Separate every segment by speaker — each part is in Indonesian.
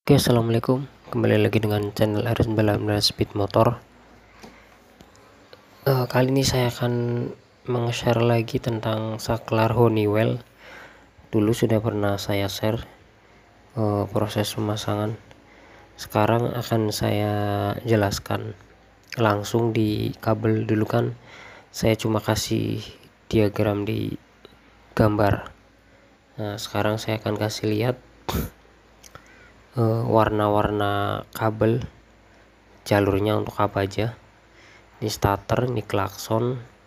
Speaker 1: Oke, assalamualaikum. Kembali lagi dengan channel R19 Speed Motor. Kali ini saya akan meng-share lagi tentang saklar Honeywell. Dulu sudah pernah saya share proses pemasangan. Sekarang akan saya jelaskan langsung di kabel. Dulu kan saya cuma kasih diagram di gambar. Nah, sekarang saya akan kasih lihat warna-warna kabel, jalurnya untuk apa aja. Ini starter, ini klakson.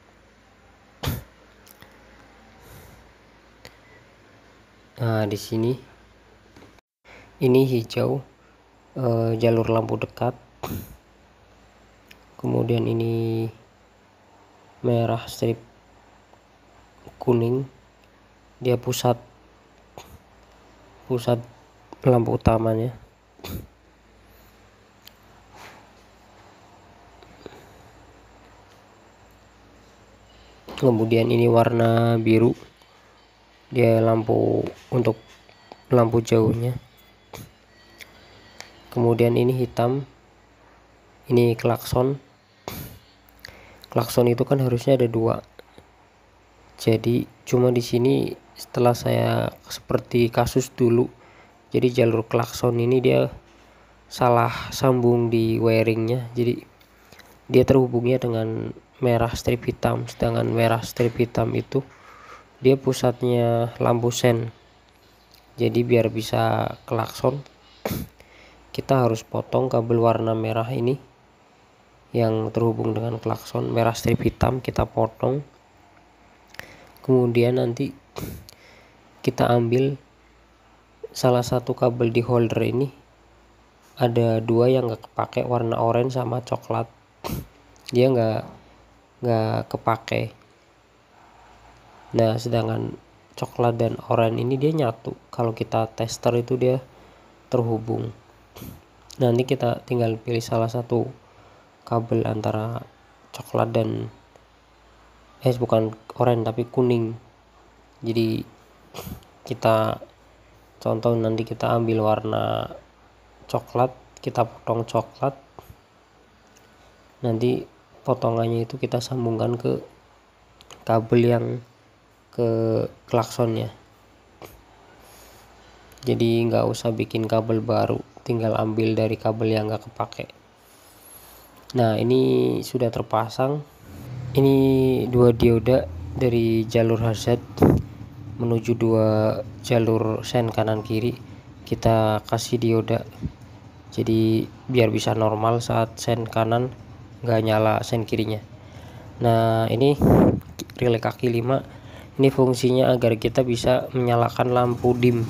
Speaker 1: Nah, di sini ini hijau, jalur lampu dekat. Kemudian ini merah, strip kuning, dia pusat lampu utamanya. Kemudian ini warna biru, dia lampu untuk lampu jauhnya. Kemudian ini hitam, ini klakson. Klakson itu kan harusnya ada dua, jadi cuma di sini setelah saya seperti kasus dulu, jadi jalur klakson ini dia salah sambung di wiringnya, jadi dia terhubungnya dengan merah strip hitam, sedangkan merah strip hitam itu dia pusatnya lampu sen. Jadi biar bisa klakson, kita harus potong kabel warna merah ini yang terhubung dengan klakson, merah strip hitam kita potong. Kemudian nanti kita ambil salah satu kabel di holder ini, ada dua yang nggak kepake, warna oranye sama coklat, dia nggak kepake. Nah, sedangkan coklat dan oranye ini dia nyatu. Kalau kita tester itu dia terhubung. Nanti kita tinggal pilih salah satu kabel antara coklat dan bukan oranye tapi kuning. Jadi kita contoh nanti kita ambil warna coklat, kita potong coklat, nanti potongannya itu kita sambungkan ke kabel yang ke klaksonnya. Jadi nggak usah bikin kabel baru, tinggal ambil dari kabel yang nggak kepake. Nah, ini sudah terpasang. Ini dua dioda dari jalur hazard menuju dua jalur sen kanan kiri. Kita kasih dioda, jadi biar bisa normal saat sen kanan nggak nyala sen kirinya. Nah, ini relay kaki 5, ini fungsinya agar kita bisa menyalakan lampu dim.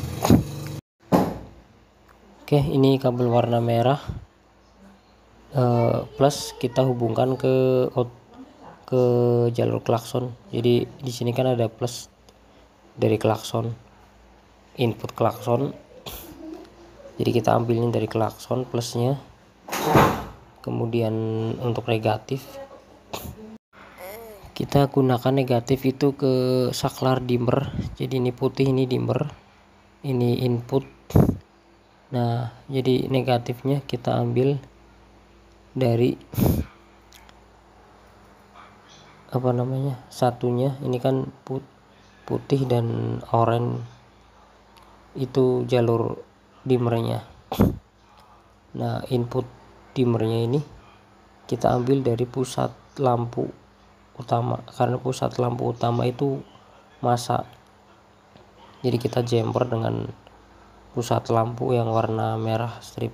Speaker 1: Oke, ini kabel warna merah plus kita hubungkan ke jalur klakson. Jadi di sini kan ada plus dari klakson, input klakson. Jadi kita ambilin dari klakson plusnya. Kemudian untuk negatif kita gunakan negatif itu ke saklar dimmer. Jadi ini putih, ini dimmer, ini input. Nah, jadi negatifnya kita ambil dari satunya. Ini kan putih dan oranye itu jalur dimmernya. Nah, input dimmernya ini kita ambil dari pusat lampu utama, karena pusat lampu utama itu masa. Jadi kita jumper dengan pusat lampu yang warna merah strip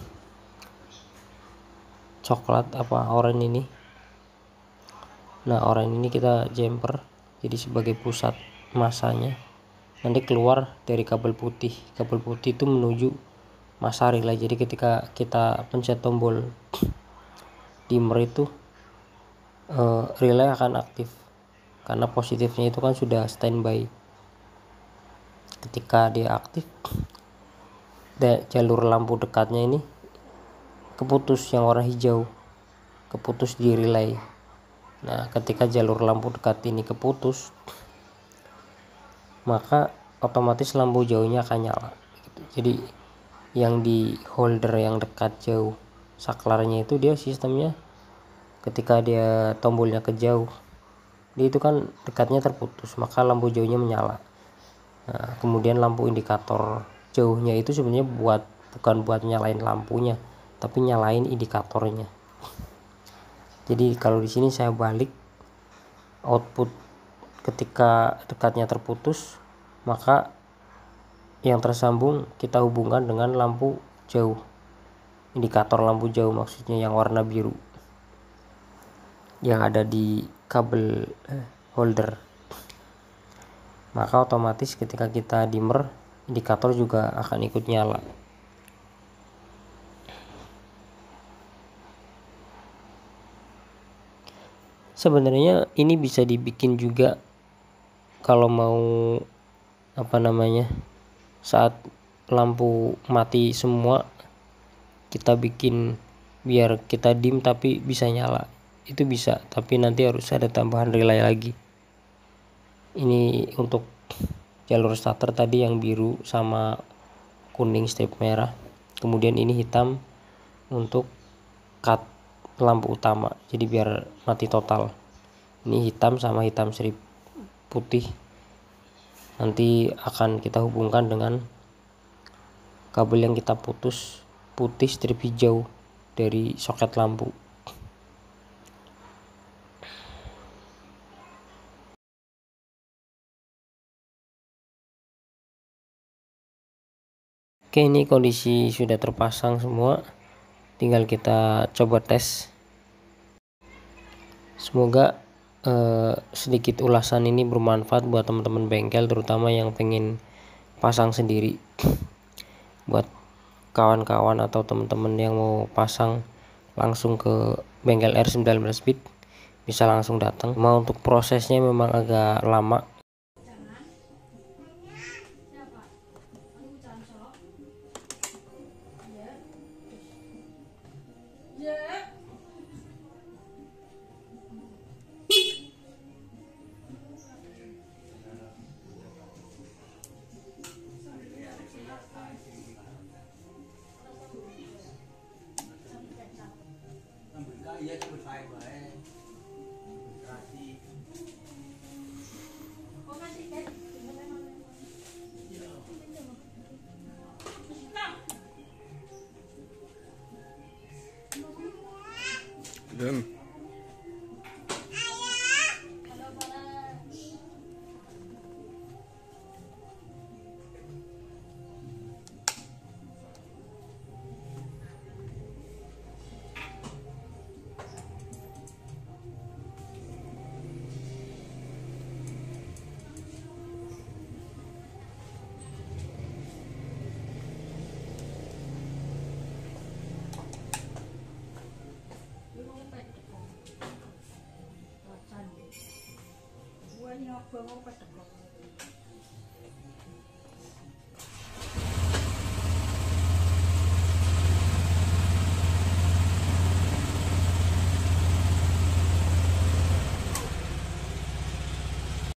Speaker 1: coklat oranye ini. Nah, oranye ini kita jumper jadi sebagai pusat masanya. Nanti keluar dari kabel putih. Kabel putih itu menuju masa relay. Jadi ketika kita pencet tombol dimmer itu relay akan aktif, karena positifnya itu kan sudah standby. Ketika dia aktif, jalur lampu dekatnya ini keputus, yang warna hijau keputus di relay. Nah, ketika jalur lampu dekat ini keputus, maka otomatis lampu jauhnya akan nyala. Jadi yang di holder yang dekat jauh saklarnya itu dia sistemnya ketika dia tombolnya ke jauh, dia itu kan dekatnya terputus, maka lampu jauhnya menyala. Nah, kemudian lampu indikator jauhnya itu sebenarnya bukan buat nyalain lampunya, tapi nyalain indikatornya. Jadi kalau di sini saya balik output ketika dekatnya terputus, maka yang tersambung kita hubungkan dengan lampu jauh, indikator lampu jauh maksudnya yang warna biru yang ada di kabel holder. Maka otomatis ketika kita dimmer, indikator juga akan ikut nyala. Sebenarnya ini bisa dibikin juga kalau mau saat lampu mati semua kita bikin biar kita dim tapi bisa nyala, itu bisa, tapi nanti harus ada tambahan relay lagi. Ini untuk jalur starter tadi yang biru sama kuning strip merah, kemudian ini hitam untuk cut lampu utama, jadi biar mati total. Ini hitam sama hitam strip putih nanti akan kita hubungkan dengan kabel yang kita putus, putih strip hijau dari soket lampu. Oke, ini kondisi sudah terpasang semua, tinggal kita coba tes. Semoga sedikit ulasan ini bermanfaat buat teman-teman bengkel, terutama yang pengen pasang sendiri. Buat kawan-kawan atau teman-teman yang mau pasang langsung ke bengkel R19 Bit bisa langsung datang. Mau untuk prosesnya memang agak lama.
Speaker 2: Dan
Speaker 3: Buat nyobong apa